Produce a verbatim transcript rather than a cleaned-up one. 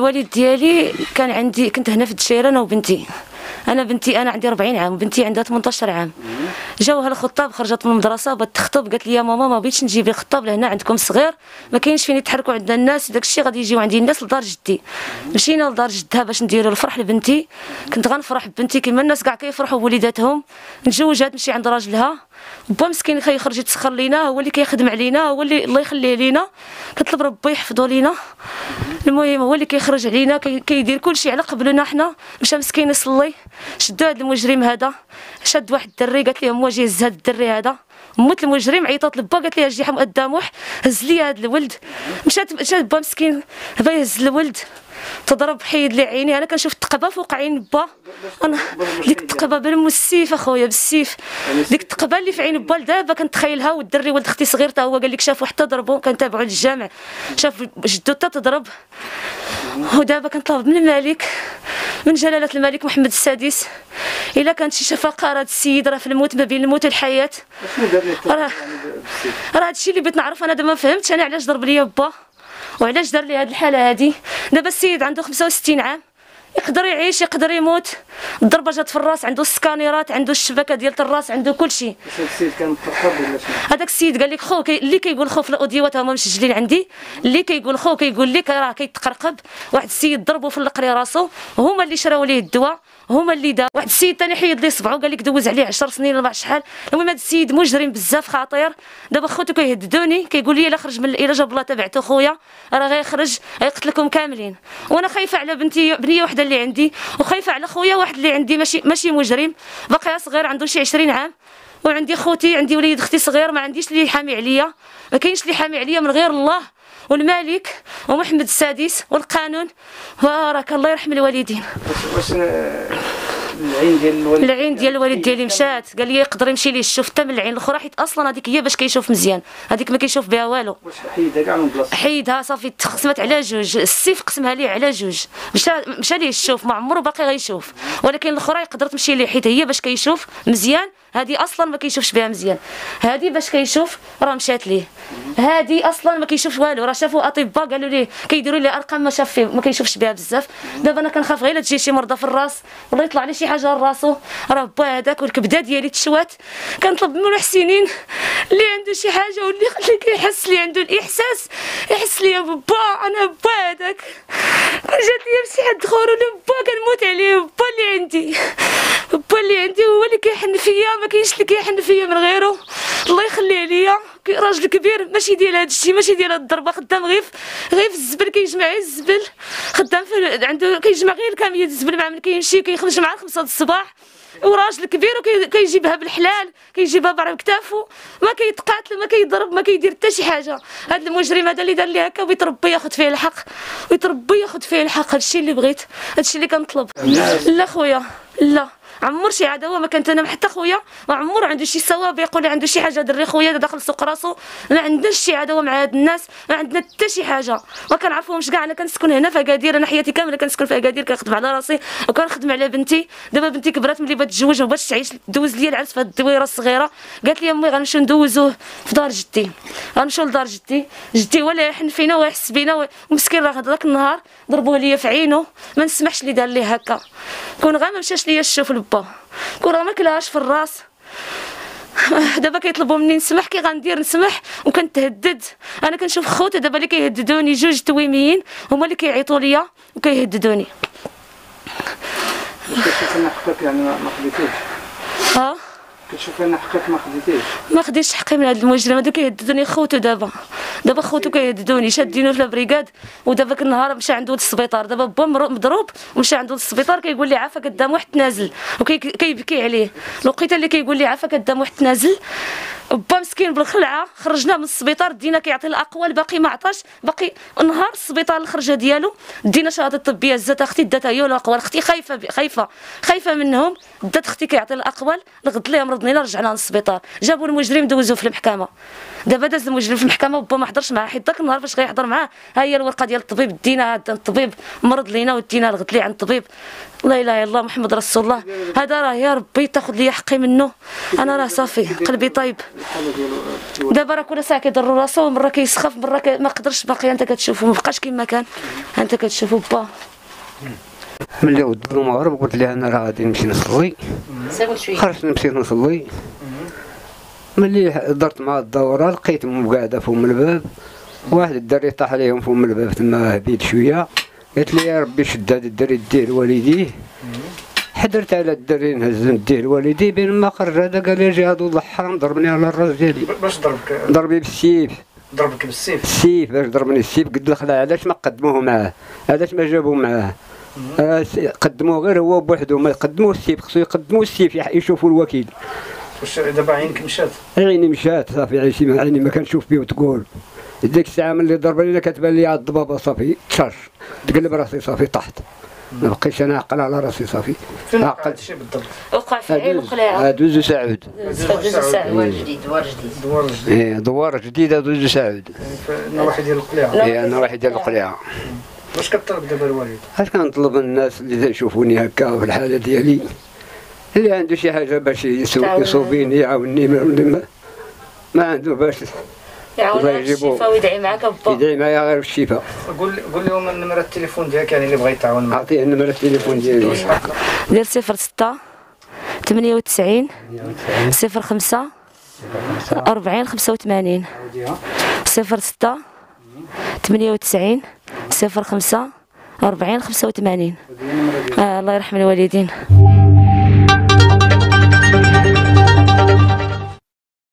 الوالد ديالي كان عندي، كنت هنا في الدشيره انا وبنتي. انا بنتي انا عندي أربعين عام وبنتي عندها ثمنطاش عام. جاوها الخطاب، خرجت من المدرسه بغات تخطب، قالت لي يا ماما ما بغيتش نجيب الخطاب لهنا عندكم صغير، ما كاينش فين يتحركوا عندنا الناس، داك الشيء غادي يجيو عندي الناس لدار جدي. مشينا لدار جدها باش نديروا الفرح لبنتي. كنت غنفرح ببنتي كما الناس كاع كيفرحوا بوليداتهم. نتزوجات تمشي عند راجلها، با مسكين كيخرج يتسخر لينا، هو اللي كيخدم علينا، هو اللي الله يخليه لينا، كنطلب ربي يحفظو لينا. المهم هو اللي كيخرج علينا، كيدير كلشي على قبلنا حنا. مشى مسكين يصلي، شدوا هذا المجرم هذا، شد واحد الدري قالت ليه هو جي هز هذا الدري هذا. موت المجرم، عيطات لبا قالت ليه اجي حم قداموح هز لي هذا الولد. مشات مشات با مسكين بغا يهز الولد، تضرب حيد لي عيني. انا كنشوف التقبه فوق عين با، انا ديك التقبه بالسيف اخويا بالسيف، ديك التقبه اللي في عين با دابا كنتخيلها. والدري ولد اختي صغير تا هو قال لك شافو حتى ضربو، كنتابعو للجامع شاف جدو حتى تضرب. ودابا كنطلب من الملك، من جلاله الملك محمد السادس، الا كانت شي شفقه راه هذا السيد راه في الموت، ما بين الموت والحياه. راه راه هادشي اللي بغيت نعرف. انا دابا ما فهمتش انا علاش ضرب ليا با وعلاش دار لي هاد الحاله هادي. دابا السيد عنده خمسة وستين عام، يقدر يعيش يقدر يموت. الضربه جات في الراس، عنده السكانيرات، عنده الشبكه ديال الراس، عنده كلشي. هذاك السيد كان مترقب ولا شنو؟ هذاك السيد قال لك خو كي... اللي كيقول خو في الاوديوات هما مسجلين عندي، اللي كيقول خو كيقول لك راه كيتقرقب. واحد السيد ضربو في القري راسو، هما اللي شراو ليه الدواء، هما اللي دار. واحد السيد ثاني حيد ليه صبعو، قال لك دوز عليه عشر سنين ولا شحال. المهم هذا السيد مجرم بزاف خطير. دابا خوتو كيهددوني، كيقول لي الا خرج من الا جاب الله تبعته خويا راه غيخرج غيقتلكم كاملين. وانا خايفه على بنتي، بنيه وحده اللي عندي، وخايفه على خويا واحد اللي عندي ماشي ماشي مجرم، باقي صغير عنده شي عشرين عام. وعندي خوتي، عندي وليد اختي صغير، ما عنديش اللي يحامي عليا، ما كاينش اللي يحامي عليا من غير الله والملك ومحمد السادس والقانون. وراك الله يرحم الوالدين. واش العين ديال الوالد العين ديال الوالد ديالي مشات، قال لي يقدر يمشي ليه الشوف حتى من العين الاخرى، حيت اصلا هذيك هي باش كيشوف مزيان، هذيك ما كيشوف بها والو. واش حيدها كاع من بلاصتها؟ حيدها صافي، تقسمت على جوج، السيف قسمها ليه على جوج. مشى مشى ليه الشوف، ما عمرو باقي غيشوف، ولكن الاخرى يقدر تمشي ليه حيت هي باش كيشوف مزيان. هذه اصلا ما كيشوفش بها مزيان، هذه باش كيشوف راه مشات ليه. هذه اصلا ما كيشوفش والو، راه شافوا اطباء قالوا ليه كيديروا ليه ارقام ما شاف فيه، ما كيشوفش بها بزاف. دابا انا كنخاف غير تجي شي مرضى في الراس ولا يطلع لي شي حاجه لراسو، راه با هذاك والكبده ديالي تشوات. كنطلب من المحسنين اللي عنده شي حاجه واللي اللي كيحس اللي عنده الاحساس يحس ليا ببا. انا با هذاك جات ليا بشي حد اخر ولا با كنموت عليه، با اللي عندي، با اللي عندي هو اللي كيحن فيا، ما كاينش اللي كيحن فيا من غيره. الله يخليه ليا، راجل كبير ماشي ديال هذا الشيء، ماشي ديال هاد الضربه، خدام غير غير في الزبل، كيجمع غير الزبل، خدام في عنده كيجمع غير الكاميه ديال الزبل مع من كيمشي كيخرج مع خمسة د الصباح. وراجل كبير وكيجيبها بالحلال، كيجيبها بعرف كتافو، ما كيتقاتل ما كيضرب ما كيدير حتى شي حاجه. هذا المجرم هذا اللي دار لي هكا ويتربى ياخذ فيه الحق، ويتربى ياخذ فيه الحق. هادشي اللي بغيت، هادشي اللي كنطلب. لا خويا لا، عمر شي عداوه ما كانت انا حتى خويا، ما عمر عنده شي سوابق ولا عنده شي حاجه. دري خويا داخل سوق راسو، ما عندناش شي عداوه مع هاد الناس، ما عندنا حتى شي حاجه، ما كنعرفوهمش كاع. انا كنسكن هنا في اكادير، انا حياتي كامله كنسكن في اكادير، كنخدم على راسي وكنخدم على بنتي. دابا بنتي كبرات ملي بغات تتزوج ما بغاتش تعيش، دوز ليا العرس في هاد الدويره الصغيره. قالت لي امي غنمشيو ندوزوه في دار جدي، غنمشيو لدار جدي. جدي ولا يحن فينا ويحس بينا، ومسكين راه ذاك النهار ضربوه ليا في عينه، ما نسمحش اللي دار ليه هكا. كون غير ما مشاش ليا الشوف لبا، كون راه ما كلاهاش في الراس. دابا كيطلبوا مني نسمح، كي غندير نسمح وكنتهدد. انا كنشوف خوتي دابا اللي كيهددوني، جوج تويميين هما اللي كيعيطوا ليا وكيهددوني. كتشوف ان حقك يعني ما خديتيش؟ ها كتشوف ان حقك ما خديتيش؟ ما خديتش حقي من هاد المجرم هادو، كيهددوني خوتو. دابا دابا خوتو كيهددوني، شادينو في البريكاد. ودابا النهار مشى عنده للسبيطار، دابا با مضروب ومشى عنده للسبيطار، كيقول لي عافاك قدام واحد تنازل، وكيبكي عليه. الوقيته اللي كيقول لي عافاك قدام واحد تنازل، با مسكين بالخلعه خرجناه من السبيطار، دينا كيعطي الاقوال، باقي ما عطاش. باقي نهار السبيطار الخرجه ديالو دينا شهاده طبيه، زات اختي داتها هي الاقوال. اختي خايفه خايفه خايفه منهم، دات اختي كيعطي الاقوال، الغد ليهم مرض لينا رجعنا للسبيطار، جابوا المجرم دوزوه في المحكمه. دابا داز المجرم في المحكمه وبا ما حضرش معاه حيت داك النهار فاش غيحضر معاه ها هي الورقه ديال الطبيب دينا عند الطبيب مرض لينا ودينا الغد لي عند الطبيب. لا اله الا الله محمد رسول الله. هذا راه يا ربي تاخذ لي حقي منه، انا راه صافي قلبي طايب. دابا راه كل ساعه كيضر راسو، مره كيسخف مره كي... ما قدرش باقي انت كتشوفو ما بقاش كما كان انت كتشوفو با. ملي ودوا المغرب قلت لها انا راه غادي نمشي نصلي، خرجت مشيت نصلي. ملي درت مع الدوره لقيتهم قاعده فم الباب، واحد الدري طاح عليهم فم الباب تما هبيت شويه، قالت لي يا ربي شد هذا الدري ديه لوالديه. حضرت على الدري نهز نديه لوالديه، بين ما خرج هذا قال لي جهاد والله حرام ضربني على الراس ديالي. باش ضربك؟ ضربني بالسيف. ضربك بالسيف؟ السيف باش ضربني السيف. قلت له خلع علاش ما قدموه معاه، علاش ما جابوه معاه؟ آه قدموه غير هو بوحده، ما يقدموه السيف، خصو يقدموه السيف يشوفوا الوكيل. واش دابا عينك مشات؟ عيني مشات صافي، عيني عيني ما كنشوف به وتقول. ديك الساعه ملي ضربني انا كتبان لي عاد الضبابه صافي تشرش، تقلب راسي صافي طحت، ما بقيتش انا عقل على راسي صافي. فين وقع هذا الشيء بالضبط؟ وقع في عين القلاعه. دوز سعود. دوز سعود. دوار جديد دوار جديد. دوار جديد. ايه دوار جديده دوز سعود. النواحي ديال القلاعه. ايه النواحي ديال القلاعه. واش كطلب دابا الوالد؟ اش كنطلب الناس اللي يشوفوني هكا في الحاله ديالي، اللي عنده شي حاجه باش يصوبيني يعاونني، ما, ما عنده باش يعاونك الشفاء ويدعي معاك با. يدعي معايا غير الشفاء. قول قول لهم النمره التليفون ديالك يعني اللي بغى يتعاون معاك. اعطيه النمره التليفون ديالي. ديال صفر ستة ثمانية وتسعين صفر خمسة أربعين خمسة وثمانين. صفر ستة ثمانية وتسعين صفر خمسة أربعين خمسة وثمانين. آه الله يرحم الوالدين.